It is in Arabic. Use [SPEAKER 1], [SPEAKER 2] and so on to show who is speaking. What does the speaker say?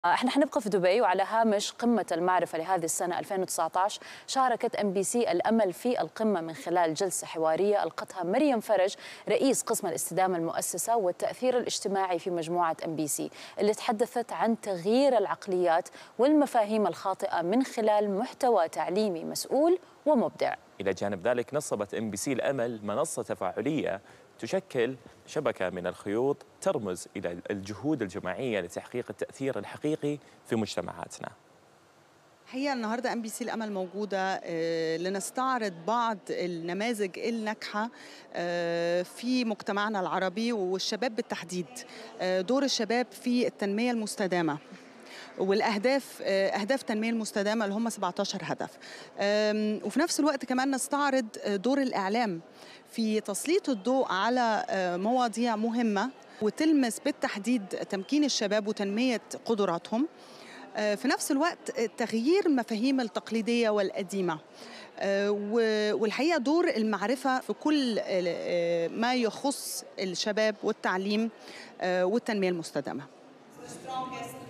[SPEAKER 1] احنا حنبقى في دبي، وعلى هامش قمة المعرفة لهذه السنة 2019 شاركت MBC الأمل في القمة من خلال جلسة حوارية ألقتها مريم فرج، رئيس قسم الاستدامة المؤسسة والتأثير الاجتماعي في مجموعة MBC، اللي تحدثت عن تغيير العقليات والمفاهيم الخاطئة من خلال محتوى تعليمي مسؤول ومبدع.
[SPEAKER 2] إلى جانب ذلك نصبت MBC الأمل منصة تفاعلية تشكل شبكة من الخيوط ترمز إلى الجهود الجماعية لتحقيق التأثير الحقيقي في مجتمعاتنا.
[SPEAKER 3] هي النهارده MBC الأمل موجودة لنستعرض بعض النماذج الناجحة في مجتمعنا العربي والشباب بالتحديد، دور الشباب في التنمية المستدامة والأهداف، أهداف التنمية المستدامة اللي هم 17 هدف. وفي نفس الوقت كمان نستعرض دور الإعلام في تسليط الضوء على مواضيع مهمة وتلمس بالتحديد تمكين الشباب وتنمية قدراتهم، في نفس الوقت تغيير المفاهيم التقليدية والقديمة، والحقيقة دور المعرفة في كل ما يخص الشباب والتعليم والتنمية المستدامة.